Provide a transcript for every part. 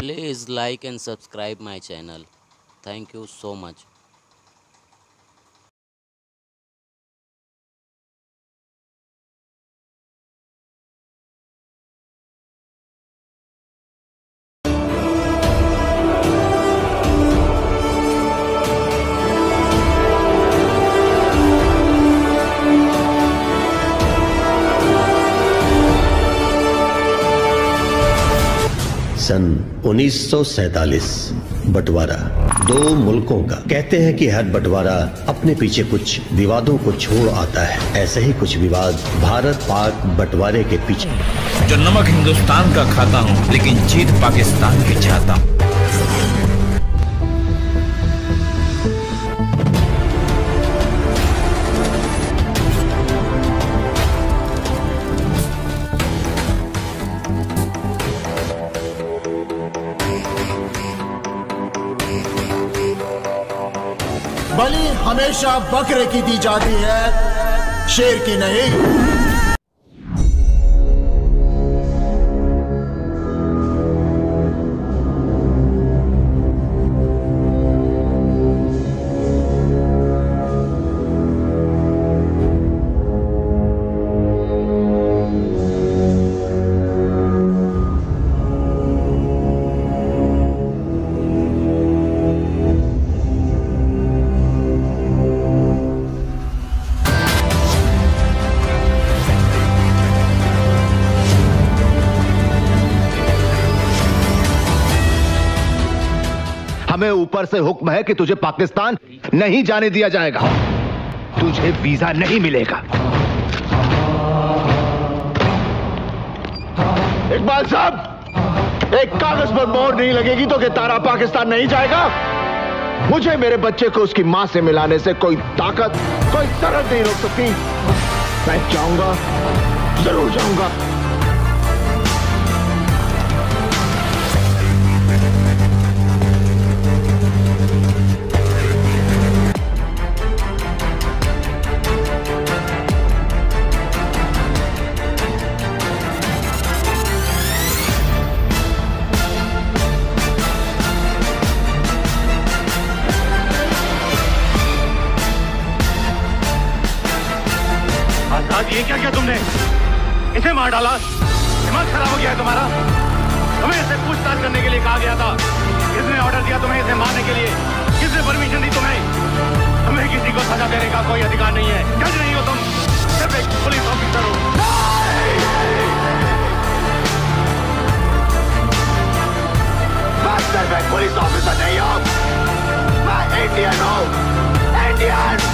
Please like and subscribe my channel. Thank you so much. सन 1947 बंटवारा दो मुल्कों का। कहते हैं कि हर बंटवारा अपने पीछे कुछ विवादों को छोड़ आता है। ऐसे ही कुछ विवाद भारत पाक बंटवारे के पीछे। जो नमक हिंदुस्तान का खाता हूँ लेकिन जीत पाकिस्तान की चाहता हूँ। बलि हमेशा बकरे की दी जाती है, शेर की नहीं। हमें ऊपर से हुक्म है कि तुझे पाकिस्तान नहीं जाने दिया जाएगा। तुझे वीजा नहीं मिलेगा। इकबाल साहब, एक कागज पर मोहर नहीं लगेगी तो कि तारा पाकिस्तान नहीं जाएगा। मुझे मेरे बच्चे को उसकी मां से मिलाने से कोई ताकत, कोई सरहद नहीं रोक सकती। मैं जाऊंगा, जरूर जाऊंगा। ये क्या किया तुमने? इसे मार डाला? दिमाग खराब हो गया है तुम्हारा? तुम्हें इसे पूछताछ करने के लिए कहा गया था। किसने ऑर्डर दिया तुम्हें इसे मारने के लिए? किसने परमिशन दी तुम्हें? तुम्हें किसी को सजा देने का कोई अधिकार नहीं है। जज नहीं हो तुम, सिर्फ एक पुलिस ऑफिसर हो। मैं सिर्फ एक पुलिस ऑफिसर नहीं हूं, मैं इंडियन हूं, इंडियन।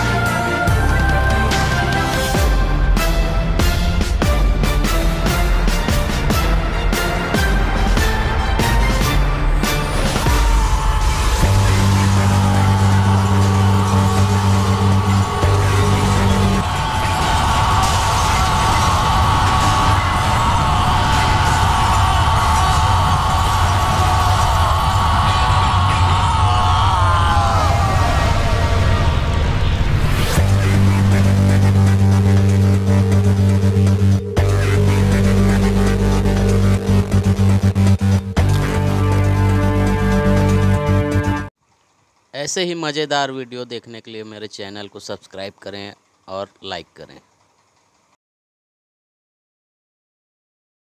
ऐसे ही मज़ेदार वीडियो देखने के लिए मेरे चैनल को सब्सक्राइब करें और लाइक करें।